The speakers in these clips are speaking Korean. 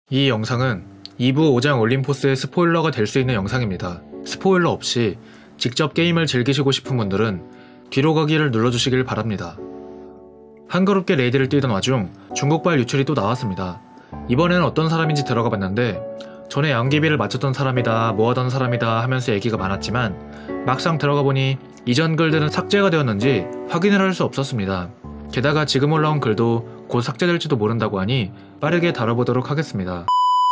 이 영상은 2부 오장 올림포스의 스포일러가 될 수 있는 영상입니다. 스포일러 없이 직접 게임을 즐기시고 싶은 분들은 뒤로 가기를 눌러주시길 바랍니다. 한가롭게 레이드를 뛰던 와중 중국발 유출이 또 나왔습니다. 이번에는 어떤 사람인지 들어가 봤는데 전에 양귀비를 맞췄던 사람이다, 뭐하던 사람이다 하면서 얘기가 많았지만 막상 들어가 보니 이전 글들은 삭제가 되었는지 확인을 할 수 없었습니다. 게다가 지금 올라온 글도 곧 삭제될지도 모른다고 하니 빠르게 다뤄보도록 하겠습니다.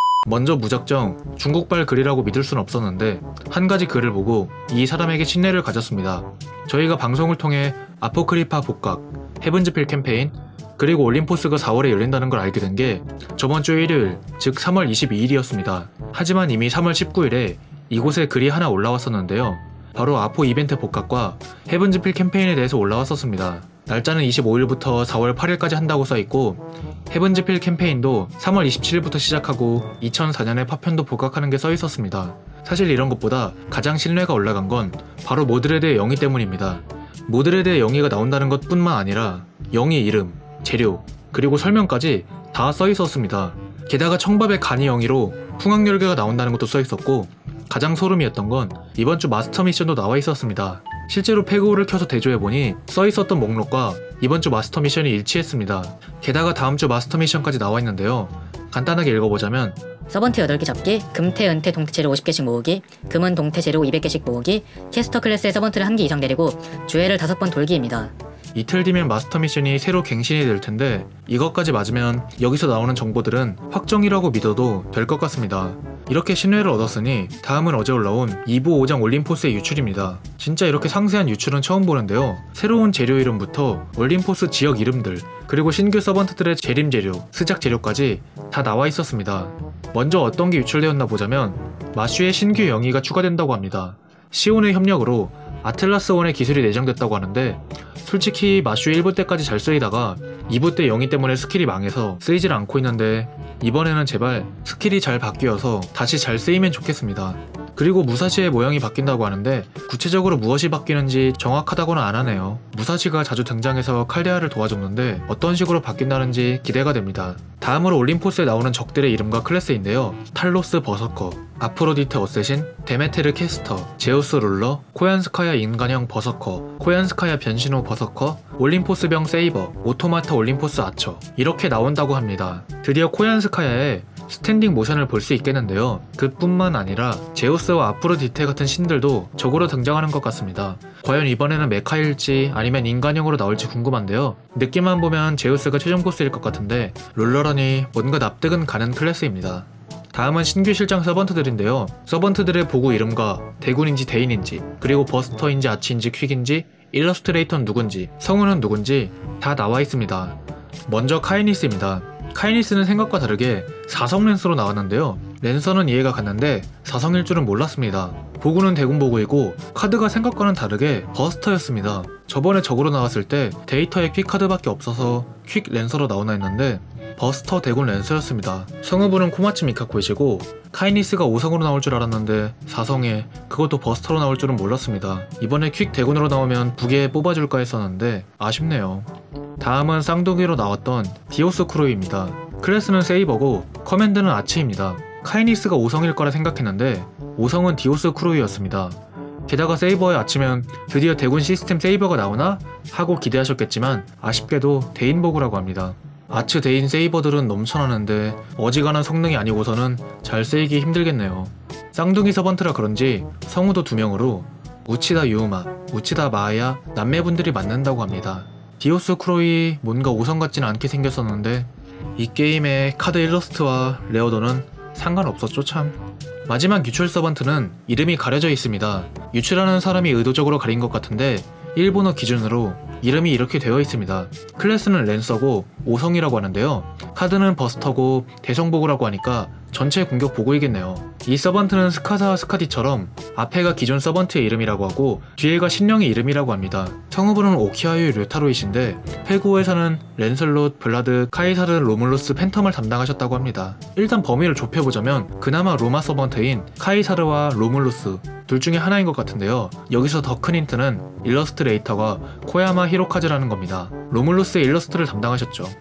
먼저 무작정 중국발 글이라고 믿을 순 없었는데 한 가지 글을 보고 이 사람에게 신뢰를 가졌습니다. 저희가 방송을 통해 아포크리파 복각, 헤븐즈필 캠페인, 그리고 올림포스가 4월에 열린다는 걸 알게 된 게 저번주 일요일, 즉 3월 22일이었습니다. 하지만 이미 3월 19일에 이곳에 글이 하나 올라왔었는데요. 바로 아포 이벤트 복각과 헤븐즈필 캠페인에 대해서 올라왔었습니다. 날짜는 25일부터 4월 8일까지 한다고 써있고 헤븐즈필 캠페인도 3월 27일부터 시작하고 2004년에 파편도 복각하는 게 써있었습니다. 사실 이런 것보다 가장 신뢰가 올라간 건 바로 모드레드의 영희 때문입니다. 모드레드의 영희가 나온다는 것 뿐만 아니라 영희 이름, 재료, 그리고 설명까지 다 써있었습니다. 게다가 청밥의 간이 영희로 풍악열개가 나온다는 것도 써있었고 가장 소름이었던 건 이번 주 마스터 미션도 나와 있었습니다. 실제로 페그오를 켜서 대조해보니 써있었던 목록과 이번 주 마스터 미션이 일치했습니다. 게다가 다음 주 마스터 미션까지 나와 있는데요. 간단하게 읽어보자면 서번트 8개 잡기, 금태, 은태, 동태 재료 50개씩 모으기, 금은 동태 재료 200개씩 모으기, 캐스터 클래스의 서번트를 1개 이상 데리고 주회를 5번 돌기입니다. 이틀 뒤면 마스터 미션이 새로 갱신이 될 텐데 이것까지 맞으면 여기서 나오는 정보들은 확정이라고 믿어도 될 것 같습니다. 이렇게 신뢰를 얻었으니 다음은 어제 올라온 2부 5장 올림포스의 유출입니다. 진짜 이렇게 상세한 유출은 처음 보는데요. 새로운 재료 이름부터 올림포스 지역 이름들, 그리고 신규 서번트들의 재림 재료, 스작 재료까지 다 나와 있었습니다. 먼저 어떤 게 유출되었나 보자면 마슈의 신규 영희가 추가된다고 합니다. 시온의 협력으로 아틀라스1의 기술이 내장됐다고 하는데 솔직히 마슈 1부 때까지 잘 쓰이다가 2부 때 영희 때문에 스킬이 망해서 쓰이질 않고 있는데 이번에는 제발 스킬이 잘 바뀌어서 다시 잘 쓰이면 좋겠습니다. 그리고 무사시의 모양이 바뀐다고 하는데 구체적으로 무엇이 바뀌는지 정확하다고는 안 하네요. 무사시가 자주 등장해서 칼데아를 도와줬는데 어떤 식으로 바뀐다는지 기대가 됩니다. 다음으로 올림포스에 나오는 적들의 이름과 클래스인데요. 탈로스 버서커, 아프로디테 어쌔신, 데메테르 캐스터, 제우스 룰러, 코얀스카야 인간형 버서커, 코얀스카야 변신호 버서커, 올림포스병 세이버, 오토마타 올림포스 아처 이렇게 나온다고 합니다. 드디어 코얀스카야의 스탠딩 모션을 볼 수 있겠는데요. 그뿐만 아니라 제우스와 아프로디테 같은 신들도 적으로 등장하는 것 같습니다. 과연 이번에는 메카일지 아니면 인간형으로 나올지 궁금한데요. 느낌만 보면 제우스가 최종 보스일 것 같은데 룰러라니 뭔가 납득은 가는 클래스입니다. 다음은 신규 실장 서번트들인데요. 서번트들의 보구 이름과 대군인지 대인인지, 그리고 버스터인지 아치인지 퀵인지, 일러스트레이터는 누군지, 성우는 누군지 다 나와 있습니다. 먼저 카이니스입니다. 카이니스는 생각과 다르게 4성 랜서로 나왔는데요. 랜서는 이해가 갔는데 4성일 줄은 몰랐습니다. 보구는 대군 보구이고 카드가 생각과는 다르게 버스터였습니다. 저번에 적으로 나왔을 때 데이터에 퀵 카드밖에 없어서 퀵 랜서로 나오나 했는데 버스터 대군 랜서였습니다. 성우분은 코마츠 미카코이시고 카이니스가 5성으로 나올 줄 알았는데 4성에 그것도 버스터로 나올 줄은 몰랐습니다. 이번에 퀵 대군으로 나오면 부계 뽑아줄까 했었는데 아쉽네요. 다음은 쌍둥이로 나왔던 디오스 크로이입니다. 클래스는 세이버고 커맨드는 아치입니다. 카이니스가 5성일 거라 생각했는데 5성은 디오스 크로이였습니다. 게다가 세이버에 아치면 드디어 대군 시스템 세이버가 나오나? 하고 기대하셨겠지만 아쉽게도 대인보그라고 합니다. 아츠 대인 세이버들은 넘쳐나는데 어지간한 성능이 아니고서는 잘 쓰이기 힘들겠네요. 쌍둥이 서번트라 그런지 성우도 2명으로 우치다 유우마, 우치다 마아야 남매분들이 맞는다고 합니다. 디오스 크로이 뭔가 5성 같진 않게 생겼었는데 이 게임의 카드 일러스트와 레어도는 상관없었죠 참. 마지막 유출 서번트는 이름이 가려져 있습니다. 유출하는 사람이 의도적으로 가린 것 같은데 일본어 기준으로 이름이 이렇게 되어 있습니다. 클래스는 랜서고 5성이라고 하는데요. 카드는 버스터고 대성보그라고 하니까 전체 공격 보고이겠네요. 이 서번트는 스카사와 스카디처럼 앞에가 기존 서번트의 이름이라고 하고 뒤에가 신령의 이름이라고 합니다. 성우분은 오키하유 류타로이신데 페구에서는 랜슬롯, 블라드, 카이사르, 로물루스, 팬텀을 담당하셨다고 합니다. 일단 범위를 좁혀보자면 그나마 로마 서번트인 카이사르와 로물루스 둘 중에 하나인 것 같은데요. 여기서 더 큰 힌트는 일러스트레이터가 코야마 히로카즈라는 겁니다. 로물루스의 일러스트를 담당하셨죠.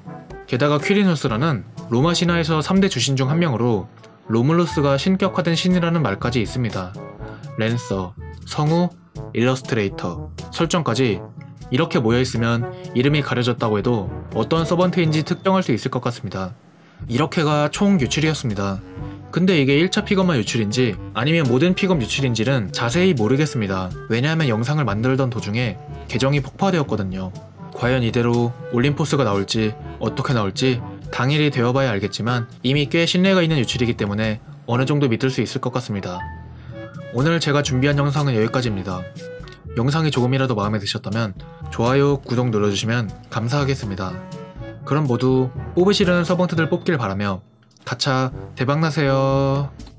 게다가 퀴리누스라는 로마 신화에서 3대 주신 중 한 명으로 로물루스가 신격화된 신이라는 말까지 있습니다. 랜서, 성우, 일러스트레이터, 설정까지 이렇게 모여있으면 이름이 가려졌다고 해도 어떤 서번트인지 특정할 수 있을 것 같습니다. 이렇게가 총 유출이었습니다. 근데 이게 1차 픽업만 유출인지 아니면 모든 픽업 유출인지는 자세히 모르겠습니다. 왜냐하면 영상을 만들던 도중에 계정이 폭파되었거든요. 과연 이대로 올림포스가 나올지 어떻게 나올지 당일이 되어봐야 알겠지만 이미 꽤 신뢰가 있는 유출이기 때문에 어느 정도 믿을 수 있을 것 같습니다. 오늘 제가 준비한 영상은 여기까지입니다. 영상이 조금이라도 마음에 드셨다면 좋아요, 구독 눌러주시면 감사하겠습니다. 그럼 모두 뽑으시려는 서번트들 뽑길 바라며 가차 대박나세요.